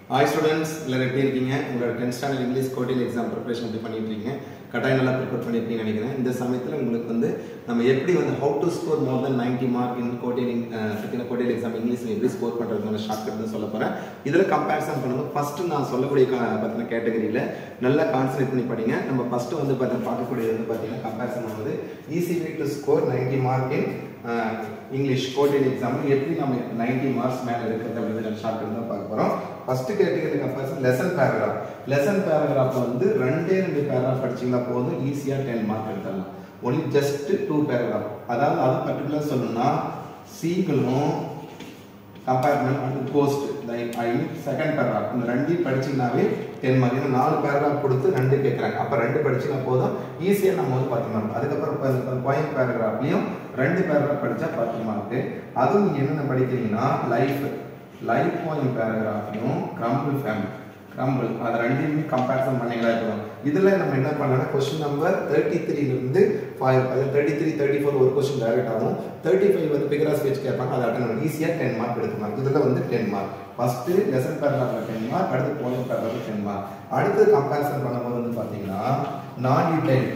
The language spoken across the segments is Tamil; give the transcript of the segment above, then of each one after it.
Hi students, எல்லாரும் எப்படி இருக்கீங்க? உங்களோட 10th standard English quarterly exam preparation எப்படி பண்ணிட்டு இருக்கீங்க? கட்டாயம் நல்லா ப்ரிப்பேர் பண்ணிருப்பீங்கன்னு நினைக்கிறேன். இந்த சமயத்துல உங்களுக்கு வந்து நம்ம எப்படி வந்து how to score more than 90 mark in quarterly exam English எப்படி ஸ்கோர் பண்றதுக்கான ஷார்ட்கட் சொல்ல போறேன். இதுல கம்பேரிசன் பண்ணும்போது ஃபர்ஸ்ட் நான் சொல்லக்கூடிய பத்தின கேட்டகரியில நல்லா கான்சென்ட்ரேட் பண்ணி படிங்க. நம்ம ஃபர்ஸ்ட் வந்து பார்க்கக்கூடியது வந்து பாத்தீங்கன்னா கம்பேரிசன் பண்ணும்போது easy way to score 90 mark in English quarterly exam எப்படி நம்ம 90 மார்க்ஸ் மேல இருக்குது அப்படிங்கற ஷார்ட்கட் தான் பார்க்க போறோம். First category comparison lesson paragraph வந்து ரெண்டு பேராகிராஃப் படிச்சீங்கன்னா போதும் ஈஸியா 10 மார்க் எடுத்துடலாம். only just 2 paragraph அதாவது அது பர்టిక్యులர் சொல்லணும்னா சீங்களும் compartment and post like I second paragraph இந்த ரெண்டு படிச்சீங்கனாவே 10 மார்க். ஏன்னா 4 பேராகிராஃப் கொடுத்து ரெண்டு கேக்குறாங்க. அப்ப ரெண்டு படிச்சீங்க போதும் ஈஸியா நம்ம வந்து 10 மார்க். அதுக்கு அப்புறம் பாயிண்ட் பேராகிராஃப்லயும் ரெண்டு பேராகிராஃப் படிச்சா 10 மார்க். அதுவும் நீங்க என்னென்ன படிக்கிறீங்கன்னா லைஃப் பாயிண்ட் பேராகிராஃப்லயும் கிரம்பிள் அது ரெண்டையுமே கம்பேரிசன் பண்ணீங்களா இருக்கணும். இதுல நம்ம என்ன பண்ணலாம், क्वेश्चन நம்பர் 33 ல இருந்து 33 34 ஒரு क्वेश्चन டைரக்ட் ஆகும். 35 வந்து பிகரா ஸ்பீச் கேட்பாங்க. அது அட்டெண்ட் பண்ணி ஈஸியா 10 மார்க் எடுக்கலாம். இதுல வந்து 10 மார்க். ஃபர்ஸ்ட் லெசன் பேராகிராஃப்ல 10 மார்க், அடுத்து பாயிண்ட் பேராகிராஃப்ல 10 மார்க். அடுத்து கம்பேரிசன் பண்ணும்போது வந்து பாத்தீங்கன்னா நான்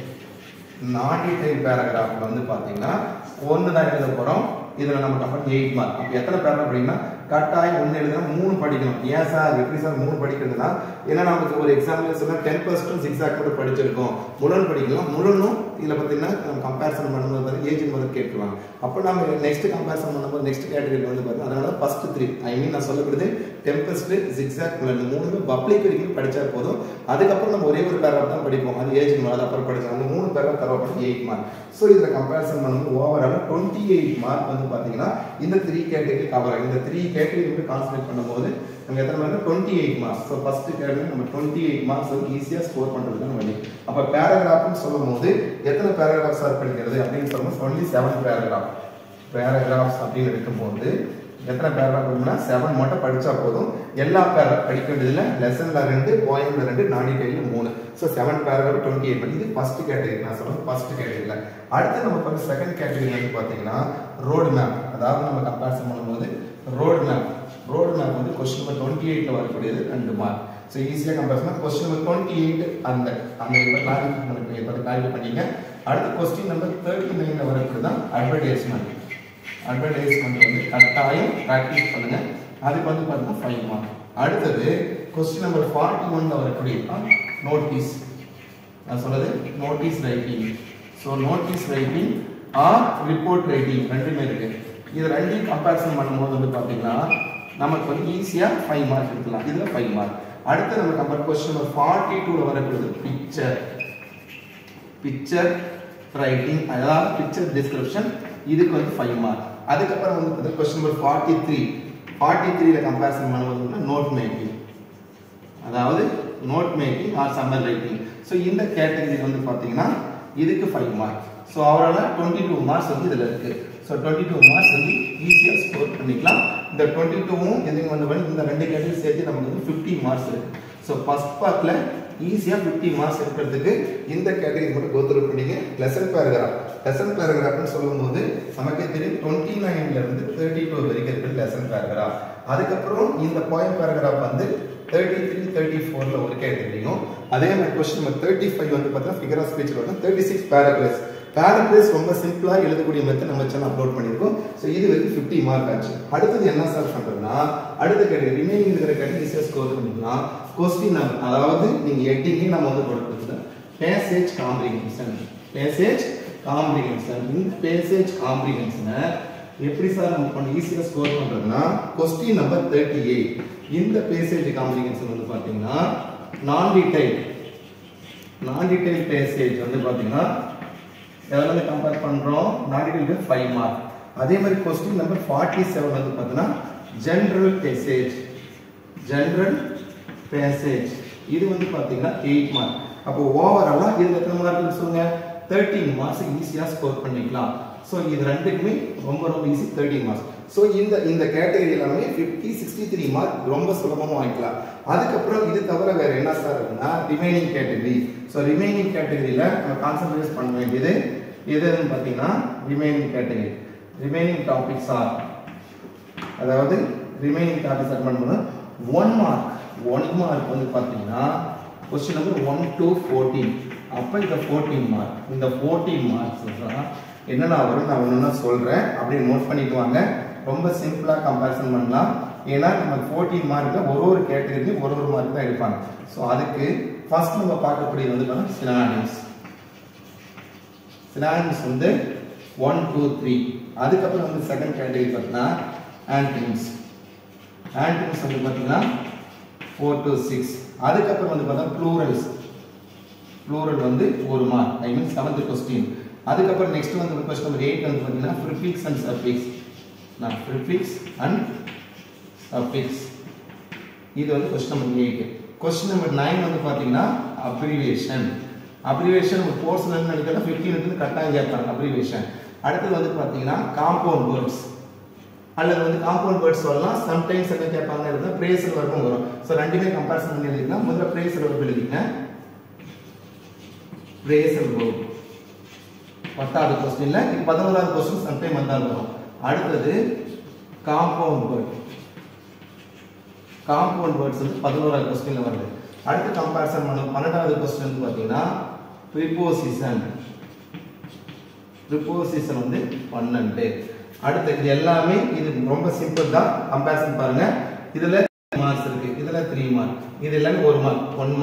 டீடைல் பேராகிராஃப்ல வந்து பாத்தீங்கன்னா ஒன்னு தான் எழுத போறோம். இதுல நம்ம கம்பேர் 8 மார்க். அப்ப எத்தனை பேராகிராஃப் படிக்கணும்? கட்டாயம் ஒன்னு எழுதுனா 3 படிக்கணும். ஏன் சார் எப்படி சார் 3 படிக்கிறதுனா ஏன்னா நமக்கு ஒரு எக்ஸாம்ல சொன்னா 10% zigzag மட்டும் படிச்சிருக்கோம். முரண் படிக்கலாம். முரணும் இதுல பாத்தீங்கன்னா நம்ம கம்பேரிசன் பண்ணும்போது ஏஜ் முதல்ல கேட்கலாம். அப்ப நாம நெக்ஸ்ட் கம்பேரிசன் பண்ணும்போது நெக்ஸ்ட் கேட்டகரி வந்து பாத்தீங்கன்னா அதனால ஃபர்ஸ்ட் 3 ஐ மீன் நான் சொல்லப்படுது 10% zigzag முரண் மூணுமே பப்ளிக் வரைக்கும் படிச்சா போதும். அதுக்கு அப்புறம் நம்ம ஒரே ஒரு பேராகிராஃப் தான் படிப்போம். அது ஏஜ் முதல்ல அப்புறம் படிச்சோம். அந்த 3 பேராகிராஃப் தரவ பண்ணி 8 மார்க். சோ இதுல கம்பேரிசன் பண்ணும்போது ஓவரால் 28 மார்க் வந்து பாத்தீங்கன்னா இந்த 3 கேட்டகரி கவர் ஆகும். இந்த 3 கேட்டகரி வந்து கான்சென்ட்ரேட் பண்ணும்போது நம்ம எத்தனை mark 28 marks. So first category நம்ம 28 மார்க்ஸ் வந்து ஈஸியா ஸ்கோர் பண்றதுக்கு வழி. அப்ப பேராகிராஃப்னு சொல்லும்போது எத்தனை பேராகிராஃப் சார் படிக்கிறது அப்படின்னு சொல்லும்போது only 7 பேராகிராஃப்ஸ் அப்படின்னு இருக்கும்போது எத்தனை பேராகிராஃப் இருக்குன்னா 7 மட்டும் படிச்சா போதும். எல்லா பேராகிராஃப் படிக்க வேண்டியதுல லெசன்ல 2, போயம்ல 2, நாடி டைல 3. So 7 paragraph 28. இது ஃபர்ஸ்ட் கேட்டகரி நான் சொல்றது ஃபர்ஸ்ட் கேட்டகரில. அடுத்து நம்ம பார்க்க செகண்ட் கேட்டகரி வந்து பாத்தீங்கன்னா ரோட் மேப். அதாவது நம்ம கம்பேரிசன் பண்ணும்போது ரோட் மேப் வந்து क्वेश्चन நம்பர் 28 ல வரக்கூடியது 2 மார்க். சோ ஈஸியா கம்பேரிசன் क्वेश्चन நம்பர் 28 அந்த கிளாரிஃபை பண்ணீங்க. அடுத்து क्वेश्चन நம்பர் 39 ல வரக்கூடியது அட்வர்டைஸ்மென்ட் வந்து கட்டாயம் பிராக்டீஸ் பண்ணுங்க. அதுக்கு வந்து பாத்தீங்கன்னா 5 மார்க். அடுத்து क्वेश्चन நம்பர் 41 ல வரக்கூடியது நோட்டீஸ். நான் சொல்றது notice writing. So notice writing or report writing ரெண்டுமே இருக்கு. இது ரெண்டையும் கம்பேரிசன் பண்ணும்போது வந்து பாத்தீங்கன்னா நமக்கு வந்து ஈஸியா 5 மார்க் எடுக்கலாம். இதுல 5 மார்க். அடுத்து நம்ம கம்பேர் क्वेश्चन நம்பர் 42 ல வரக்கூடியது பிக்சர் ரைட்டிங் அதாவது பிக்சர் டிஸ்கிரிப்ஷன். இதுக்கு வந்து 5 மார்க். அதுக்கு அப்புறம் வந்து क्वेश्चन நம்பர் 43 ல கம்பேரிசன் பண்ணும்போது நோட் மேக்கிங் அதாவது note making or summary writing. So இந்த கேட்டகரி வந்து பாத்தீங்கன்னா இதுக்கு 5 மார்க். சோ ஓவராலா 22 மார்க்ஸ் வந்து இதுல இருக்கு. சோ 22 மார்க்ஸ் வந்து ஈஸியா ஸ்கோர் பண்ணிக்கலாம். இந்த 22ம் எதுங்க வந்து இந்த ரெண்டு கேட்டகரி சேர்த்து நமக்கு வந்து 50 மார்க்ஸ் இருக்கு. சோ ஃபர்ஸ்ட் பார்ட்ல ஈஸியா 50 மார்க்ஸ் எடுக்கிறதுக்கு இந்த கேட்டகரி மட்டும் கோ த்ரூ பண்ணீங்க. லெசன் பேராகிராஃப்னு சொல்லும்போது நமக்கே தெரியும் 29 ல இருந்து 32 வரைக்கும் இருக்கு லெசன் பேராகிராஃப். அதுக்கு அப்புறம் இந்த பாயிண்ட் பேராகிராஃப் வந்து 33 34 ல ஒரு கேட்டகரியும். அதே மாதிரி क्वेश्चन நம்பர் 35 வந்து பார்த்தா ஃபிகர் ஆஃப் ஸ்பீச் வந்து 36 பேராகிராஃப்ஸ் ரொம்ப சிம்பிளா எழுதக்கூடிய மெத்தட் நம்ம சேனல் அப்லோட் பண்ணிருக்கோம். சோ இது வந்து 50 மார்க் ஆச்சு. அடுத்து என்ன சார் பண்றதுன்னா அடுத்த கேட்டகரி ரிமைனிங் இருக்கிற கேட்டகரி ஸ்கோர் பண்ணிக்கலாம். क्वेश्चन நம்பர் அதாவது நீங்க ஹெட்டிங்கே நம்ம வந்து கொடுத்துருக்கோம் பேசேஜ் காம்ப்ரிஹென்ஷன். இந்த பேசேஜ் காம்ப்ரிஹென்ஷனை எப்படி சார் நம்ம பண்ண ஈஸியா ஸ்கோர் பண்றதுன்னா क्वेश्चन நம்பர் 38 இந்த பேசேஜ் காம்ப்ரிஹென்ஷன் வந்து பாத்தீங்கன்னா நான் டீடைல் பேசேஜ் வந்து பாத்தீங்கன்னா எதனால கம்பேர் பண்றோம் நான் டீடைல் 5 மார்க். அதே மாதிரி क्वेश्चन நம்பர் 47 வந்து பாத்தீங்கன்னா ஜெனரல் பேசேஜ் இது வந்து பாத்தீங்கன்னா 8 மார்க். அப்போ ஓவராலா இதுல எத்தனை மார்க் சொல்லுங்க 13 மார்க்ஸ் ஈஸியா ஸ்கோர் பண்ணிக்கலாம். சோ இது ரெண்டுக்குமே ரொம்ப ஈஸி 13 மார்க்ஸ். சோ இந்த கேட்டகரி எல்லாமே 50 63 மார்க் ரொம்ப சுலபமா வாங்கிக்கலாம். அதுக்கு அப்புறம் இது தவிர வேற என்ன சார் இருக்குன்னா ரிமைனிங் கேட்டகரி. சோ ரிமைனிங் கேட்டகரியில நம்ம கான்சென்ட்ரேட் பண்ண வேண்டியது எதுன்னு பாத்தீங்கன்னா ரிமைனிங் டாபிக்ஸ் ஆர் அதாவது ரிமைனிங் டாபிக்ஸ் பண்ணும்போது 1 மார்க் 1 மார்க் வந்து பாத்தீங்கன்னா क्वेश्चन நம்பர் 1 to 14 அப்ப இந்த 14 மார்க் இந்த 14 மார்க்ஸ் என்னன்னா வரும் நான் ஒண்ணா சொல்றேன் அப்படியே நோட் பண்ணிட்டு வாங்க ரொம்ப சிம்பிளா கம்பேரிசன் பண்ணலாம் ஏனா நம்ம 14 மார்க்ல ஒரு கேட்டகரிக்கு ஒரு மார்க் தான் எடுப்பாங்க சோ அதுக்கு ஃபர்ஸ்ட் நம்ம பார்க்கக்கூடியது வந்து பாத்தீங்கன்னா சினானிம்ஸ் வந்து 1 2 3 அதுக்கு அப்புறம் வந்து செகண்ட் கேட்டகரி பார்த்தா ஆன்டனிம்ஸ் வந்து பாத்தீங்கன்னா 4 to 6 அதுக்கு அப்புறம் வந்து பார்த்தா ப்ளூரல் வந்து ஒரு மார்க் ஐ மீன் 7th क्वेश्चन அதுக்கு அப்புறம் நெக்ஸ்ட் வந்து क्वेश्चन நம்பர் 8 வந்து பாத்தீங்கன்னா prefix and suffix prefix and suffix இது வந்து क्वेश्चन நம்பர் 8 क्वेश्चन நம்பர் 9 வந்து பாத்தீங்கன்னா அப்ரிவியேஷன் ஒரு போர்ஷன் என்ன நினைக்கிறேன் 15 இருந்து கட்டாயம் கேட்பாங்க அப்ரிவியேஷன் அடுத்து வந்து பாத்தீங்கன்னா காம்பவுண்ட் வேர்ட்ஸ் அல்லது வந்து காம்பவுண்ட் வேர்ட்ஸ் சொல்லலாம் சம்டைம்ஸ் என்ன கேட்பாங்கன்றது பிரேசல் வர்பம் வரும் சோ ரெண்டுமே கம்பேரிசன் பண்ணி எழுதிக்கலாம் முதல்ல பிரேசல் வர்ப் எழுதிங்க பிரேசல் வர்ப் 10வது क्वेश्चनல இது 11வது क्वेश्चन சம்டைம் வந்தாலும் வரும் அடுத்து காம்பவுண்ட் வேர்ட்ஸ் வந்து 11வது क्वेश्चनல வருது அடுத்து கம்பேரிசன் பண்ண 12வது क्वेश्चन வந்து பாத்தீங்கன்னா ப்ரிபோசிஷன் வந்து 12 அடுத்து இது எல்லாமே இது ரொம்ப சிம்பிள் தான் கம்பேரிசன் பாருங்க இதுல மார்க்ஸ் இருக்கு இதுல 3 மார்க் இது எல்லாமே ஒரு மார்க் 1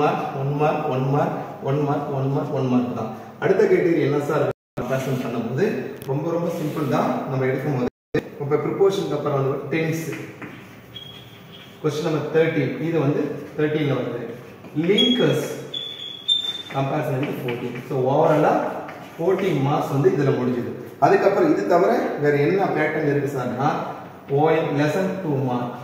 மார்க் தான் அடுத்த கேட்டகரி என்ன சார் கம்பேரிசன் பண்ணும்போது ரொம்ப சிம்பிள் தான் நம்ம எடுக்கும்போது இப்ப ப்ரிபோசிஷனுக்கு அப்புறம் வந்து டென்ஸ் क्वेश्चन நம்பர் 13 இது வந்து 13 ல வருது லிங்கர்ஸ் கம்பேரிசன் வந்து 14 சோ ஓவராலா 14 மார்க்ஸ் வந்து இதுல முடிஞ்சது அதுக்கு அப்புறம் இது தவிர வேற என்ன பேட்டர்ன் இருக்கு சார்னா போயம் லெசன் 2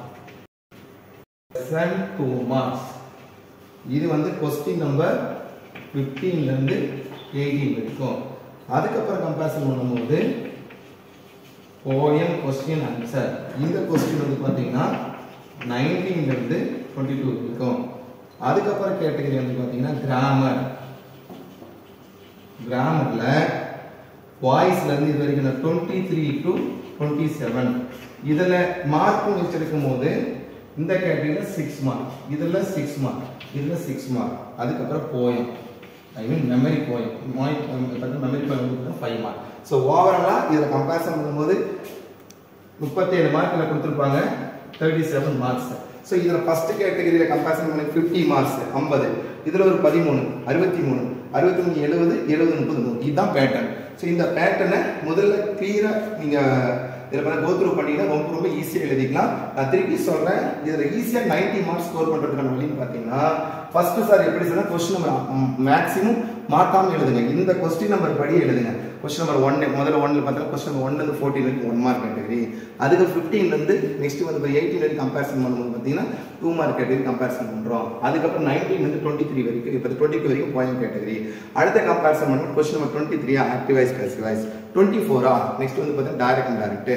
மார்க்ஸ் இது வந்து क्वेश्चन நம்பர் 15 ல இருந்து 18 வரைக்கும் அதுக்கு அப்புறம் கம்பேரிசன் பண்ணும்போது போயம் क्वेश्चन ஆன்சர் இந்த क्वेश्चन வந்து பாத்தீங்கன்னா 19 ல இருந்து 22 வரைக்கும் அதுக்கு அப்புறம் கேட்டகரி வந்து பாத்தீங்கன்னா கிராமர்ல வாய்ஸ்ல இருந்து இது வரைக்கும் 23 to 27 இதுல மார்க் வச்சிருக்கும்போது இந்த கேட்டகரியில 6 மார்க் இதுல 6 மார்க் அதுக்கு அப்புறம் poem I mean memory poem memory poem வந்து 5 மார்க் சோ ஓவராலா இத கம்பேரிசன் பண்ணும்போது 37 மார்க்ல கொடுத்திருப்பாங்க 37 மார்க்ஸ் சோ இதுல ஃபர்ஸ்ட் கேட்டகரியில கம்பேரிசன் பண்ணி 50 மார்க்ஸ் 50 இதுல ஒரு 13 63 65 70 33 இதுதான் பேட்டர்ன் சோ இந்த பேட்டர்னை முதல்ல கிளியரா நீங்க இதல கோ த்ரூ பண்ணீங்கன்னா ரொம்ப ஈஸியா எழுதிக்கலாம் நான் திருப்பி சொல்றேன் இதுல ஈஸியா 90 மார்க்ஸ் ஸ்கோர் பண்றதுக்கான வழி பாத்தீங்கன்னா ஃபர்ஸ்ட் சார் எப்படி சொன்னா क्वेश्चन நம்பர் மேக்ஸिमम மாத்தாம எழுதுங்க இந்த क्वेश्चन நம்பர் படி எழுதுங்க क्वेश्चन நம்பர் 1 முதல்ல 1 ல பார்த்தா क्वेश्चन நம்பர் 1 ல இருந்து 14 வரைக்கும் 1 மார்க் கேட்டகரி அதுக்கு 15 ல இருந்து நெக்ஸ்ட் வந்து 18 வரைக்கும் கம்பேரிசன் பண்ணும்போது பாத்தீங்கன்னா 2 மார்க் கேட்டகரி கம்பேரிசன் பண்றோம் அதுக்கு அப்புறம் 19 ல இருந்து 23 வரைக்கும் இப்ப 22 வரைக்கும் பாயிண்ட் கேட்டகரி அடுத்த கம்பேரிசன் பண்ணும்போது question number 23 active voice passive voice 24 next வந்து பாத்தீங்கன்னா direct and direct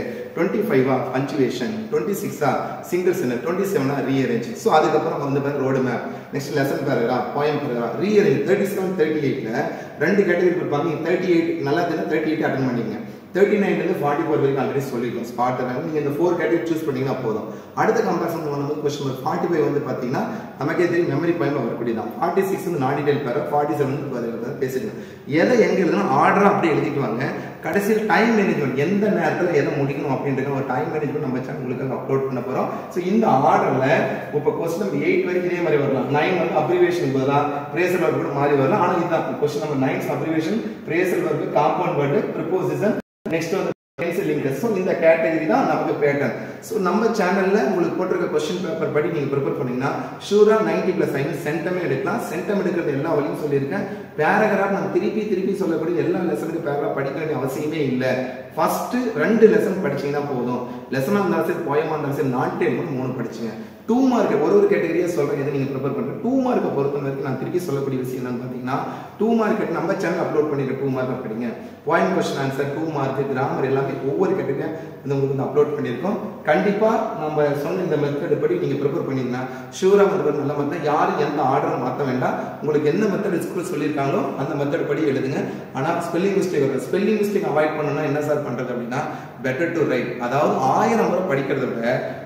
25 punctuation 26 single sentence 27 rearrange so அதுக்கு அப்புறம் வந்து பாத்தீங்கன்னா road map next lesson paragraph poem paragraph rearrange 37 38 ல ரெண்டு கேட்டகரி கொடுப்பாங்க 38 நல்லா தெரிஞ்சா 38 அட்டெண்ட் பண்ணீங்க 39 ல இருந்து 44 வரைக்கும் ஆல்ரெடி சொல்லிருக்கோம் ஸ்பாட் நீங்க இந்த 4 கேட்டகரி சூஸ் பண்ணீங்கன்னா போதும் அடுத்த கம்பேரிசன் பண்ணும்போது क्वेश्चन நம்பர் 45 வந்து பாத்தீங்கன்னா நமக்கே தெரியும் மெமரி பாயிண்ட் வரக்கூடியதான் 46 வந்து நான் டீடைல் பேரா 47 வந்து பேசிக்கலாம் எதை எங்க எழுதணும் ஆர்டரா அப்படியே எழுதிக்குவாங்க கடைசியில் டைம் மேனேஜ்மெண்ட் எந்த நேரத்துல எதை முடிக்கணும் அப்படின்ற ஒரு டைம் மேனேஜ்மெண்ட் நம்ம சேனல் உங்களுக்கு அப்லோட் பண்ண போறோம் சோ இந்த ஆர்டர்ல இப்ப क्वेश्चन நம்பர் 8 வரைக்கும் இதே மாதிரி வரலாம் 9 வந்து அப்ரிவியேஷன் பதிலா பிரேசல் வர்ப் கூட மாறி வரலாம் ஆனா இதுதான் question number 9 abbreviation phrasal verb compound word preposition next வந்து பென்சில் லிங்கர்ஸ் சோ இந்த கேட்டகரி தான் நமக்கு பேட்டர்ன் சோ நம்ம சேனல்ல உங்களுக்கு போட்டிருக்க क्वेश्चन பேப்பர் படி நீங்க ப்ரிப்பேர் பண்ணீங்கன்னா ஷூரா 90+ ஐ சென்டமே எடுக்கலாம் சென்டம் எடுக்கிறது எல்லா வழியும் சொல்லியிருக்கேன் பேராகிராஃப் நான் திருப்பி சொல்லக்கூடிய எல்லா லெசனுக்கு பேராகிராஃப் படிக்க வேண்டிய அவசியமே இல்ல ஃபர்ஸ்ட் 2 லெசன் படிச்சீங்கன்னா போதும் லெசனா இருந்தாலும் சரி போயமா இருந்தாலும் சரி நான் டைம் 3 படிச்சீங்க 2 மார்க் ஒரு கேட்டகரியா சொல்றேன் இதை நீங்க ப்ரிப்பேர் பண்ற 2 மார்க்க பொறுத்த வரைக்கும் நான் திருப்பி சொல்லக்கூடிய விஷயம் என்னன்னு பாத்தீங்கன்னா 2 மார்க் நம்ம சேனல் அப்லோட் பண்ணிருக்க 2 மார்க் படிங்க point question answer 2 mark grammar எல்லாமே ஒவ்வொரு கேட்டகரியா உங்களுக்கு அப்லோட் பண்ணிருக்கோம் கண்டிப்பா நம்ம சொன்ன இந்த மெத்தட் படி நீங்க ப்ரிப்பேர் பண்ணீங்கன்னா ஷூரா வந்து நல்ல மெத்தட் யாரும் எந்த ஆர்டரும் மாத்த வேண்டாம் உங்களுக்கு என்ன மெத்தட் ஸ்கூல் சொல்லிருக்காங்களோ அந்த மெத்தட் படி எழுதுங்க ஆனா ஸ்பெல்லிங் மிஸ்டேக் அவாய்ட் பண்ணனும்னா என்ன சார் பண்றது அப்படின்னா பெட்டர் டு ரைட் அதாவது 1000 முறை படிக்கிறதை விட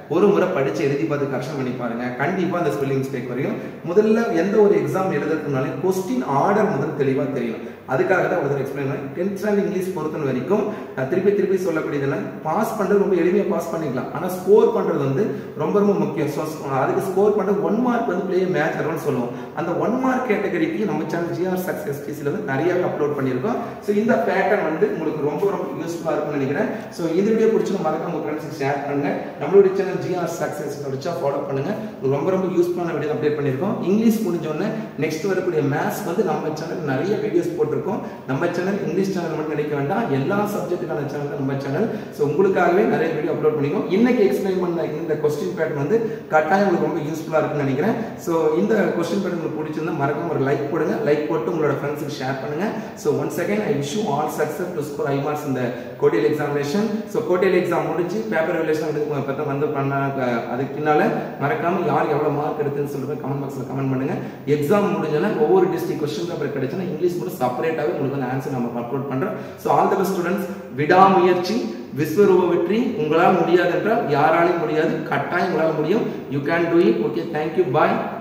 ஒரு முறை படிச்சு எழுதி பார்த்து கரெக்ஷன் பண்ணி பாருங்க. கண்டிப்பா அந்த ஸ்பெல்லிங் மிஸ்டேக் வரையும். முதல்ல எந்த ஒரு எக்ஸாம் எழுதுறதுனாலே கொஸ்டின் ஆர்டர் முதல் தெளிவா தெரியணும். அதுக்காக தான் ஒரு எக்ஸ்பிளைன் பண்ணேன். 10th ஸ்டாண்டர்ட் இங்கிலீஷ் பொறுத்த வரைக்கும் திருப்பி சொல்லக்கூடியதெல்லாம் பாஸ் பண்றது ரொம்ப எளிமையா பாஸ் பண்ணிக்கலாம். ஆனா ஸ்கோர் பண்றது வந்து ரொம்ப ரொம்ப முக்கியம். அதுக்கு ஸ்கோர் பண்றது 1 மார்க் வந்து பிளே மேட்ச் வரும்னு சொல்லுவோம். அந்த 1 மார்க் கேட்டகரிக்கு நம்ம சேனல் GR Success TCல வந்து நிறையவே அப்லோட் பண்ணியிருக்கோம். ஸோ இந்த பேட்டர்ன் வந்து உங்களுக்கு ரொம்ப ரொம்ப யூஸ்ஃபுல்லா இருக்கும்னு நினைக்கிறேன். ஸோ இந்த வீடியோ பிடிச்சி மறக்காம உங்க ஃப்ரெண்ட்ஸுக்கு ஷேர் பண்ணுங்க. நம்மளுடைய சேனல் GR Success வச்சா ஃபாலோ பண்ணுங்க. ரொம்ப ரொம்ப யூஸ்ஃபுல்லான வீடியோ அப்டேட் பண்ணியிருக்கோம். இங்கிலீஷ் முடிஞ்சோடனே நெக்ஸ்ட் வரக்கூடிய மேத்ஸ் வந்து நம்ம சேனல் நிறைய வீடியோஸ் போட்டிருக்கோம். நம்ம சேனல் இங்கிலீஷ் சேனல் மட்டும் நினைக்க வேண்டாம், எல்லா சப்ஜெக்ட்டுக்கான சேனல் நம்ம சேனல். ஸோ உங்களுக்காகவே நிறைய வீடியோ அப்லோட் பண்ணிக்கோம். இன்னைக்கு எக்ஸ்பிளைன் பண்ண இந்த கொஸ்டின் பேட்டர்ன் வந்து கட்டாயம் உங்களுக்கு ரொம்ப யூஸ்ஃபுல்லா இருக்குன்னு நினைக்கிறேன். ஸோ இந்த கொஸ்டின் பேட்டர்ன் உங்களுக்கு பிடிச்சிருந்தா மறக்காம ஒரு லைக் போடுங்க. லைக் போட்டு உங்களோட ஃப்ரெண்ட்ஸுக்கு ஷேர் பண்ணுங்க. So once again I wish you all success to score high marks இந்த கோடியல் எக்ஸாமினேஷன். ஸோ கோடியல் எக்ஸாம் முடிஞ்சு பேப்பர் ரிலேஷன் வந்து பண்ண அதுக்கு பின்னால மறக்காம யார் எவ்வளவு மார்க் எடுத்துன்னு சொல்லிட்டு கமெண்ட் பாக்ஸ்ல கமெண்ட் பண்ணுங்க. எக்ஸாம் முடிஞ்சோன்னா ஒவ்வொரு டிஸ்ட்ரிக்ட் கொஸ்டின் பேப்பர் கிடைச்சுன்னா இங்கிலீஷ் மட்டும் செப்பரேட்டாவே உங்களுக்கு வந்து ஆன்சர் நம்ம அப்லோட் பண்றோம். So all the best students. விடாமுயற்சி விஸ்வரூப வெற்றி. உங்களால் முடியாது என்றால் யாராலையும் முடியாது, கட்டாயம் உங்களால் முடியும். You can do it. Okay, thank you, bye.